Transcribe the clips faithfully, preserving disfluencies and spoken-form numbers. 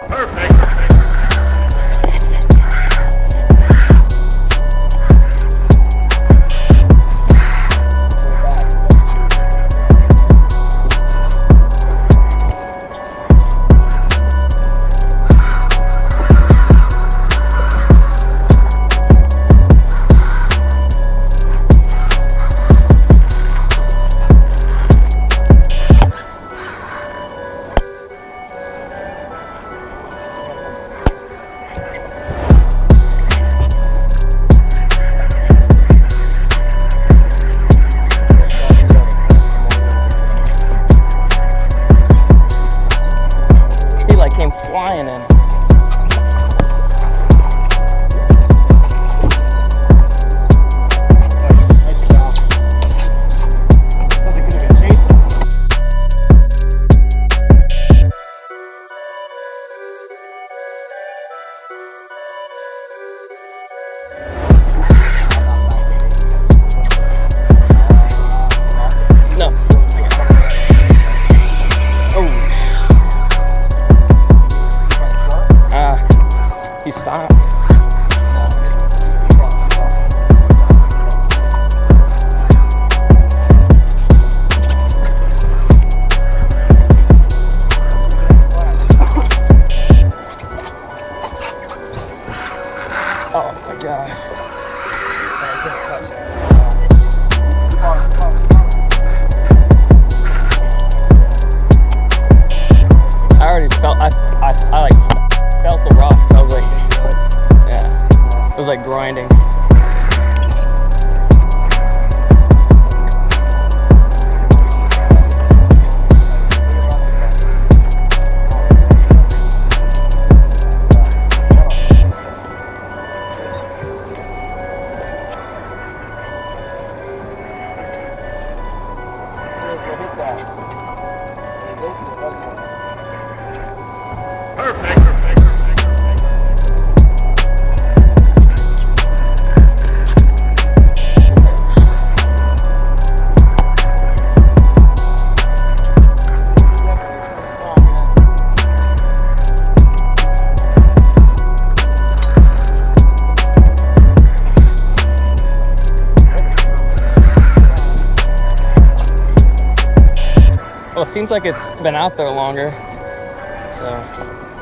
Flying in. He stopped. Oh my God. I already felt, I, I, I like felt the rocks. I was like, yeah, it was like grinding. Perfect. Well, it seems like it's been out there longer, so.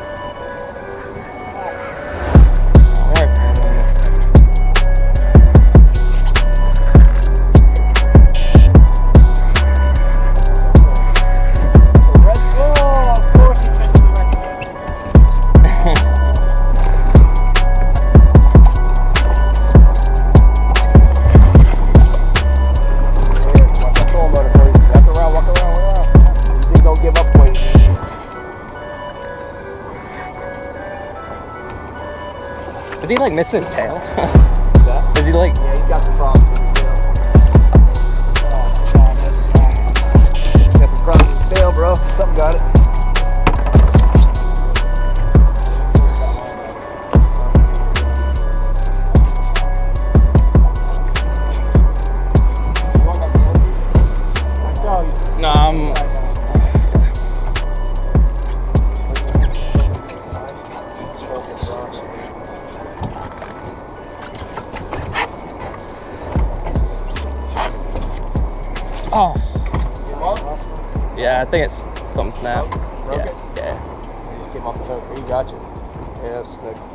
Is he like missing his tail? Yeah. Is he like? Yeah, he's got some problems with his tail. He's got some problems with his tail, bro. Something got it. No, I'm. Oh. Yeah, I think it's something snapped. Broke Yeah, it? yeah. He just came off the hook. He got you. Yeah, that's slick.